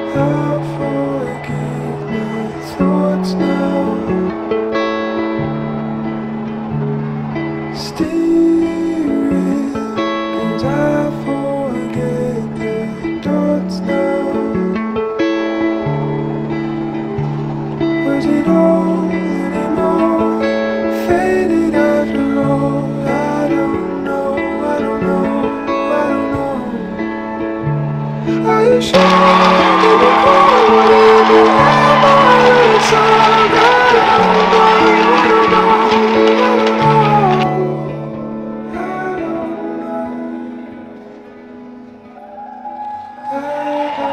I forgive my thoughts now. Steering, 'cause I forget the dots now. Was it all anymore? Faded after all. I don't know, I don't know, I don't know. Are you sure? Did you call? Did you ever a song? I don't know, I don't know, I don't know, I don't know.